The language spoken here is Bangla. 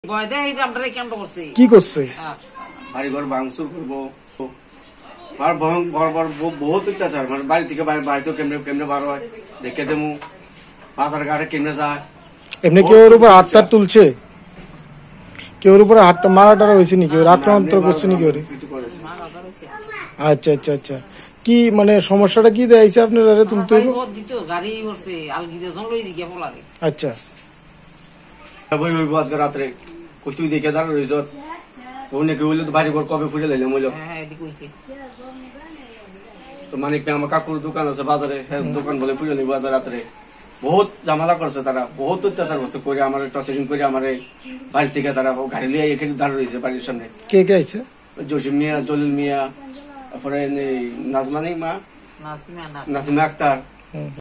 কি করছে? বাড়ি ঘর ভাঙচুর করবো আর বহুত অত্যাচার, মানে বাড়ি থেকে বাড়িতেও কেমনে কেমনে বার হয় দেখে দেবো, বাজার ঘাটে কেমনে যায়। এমনি কেউ ওর উপর হাতটা তুলছে? কেউ ওর উপরে হাতটা মারাটা হয়েছে নাকি? ওর আক্রান্ত করছে নাকি ওরে? আচ্ছা আচ্ছা আচ্ছা, কি মানে সমস্যাটা কি দেয়াইছে আপনার তুলতে? আচ্ছা আজকে রাত্রে তুই দেখে দাঁড়া রয়েছ অনেকে হইলে তো বাড়ি ঘর কবে ফুটে লাইলাম হইল। তো মানে আমার কাকুর দোকান আছে বাজারে, দোকান বলে ফুটে নিব বাজার রাত্রে। বহুত ঝামেলা করছে তারা, বহুত অত্যাচার করছে করে আমার টর্চারিং করে আমার বাড়ি থেকে তারা গাড়ি নিয়ে এখানে দাঁড় রয়েছে বাড়ির সামনে। কে কে আইছে? জসিম মিয়া, জলিল মিয়া, তারপরে নাজমানি মা, নাসিমা আক্তার।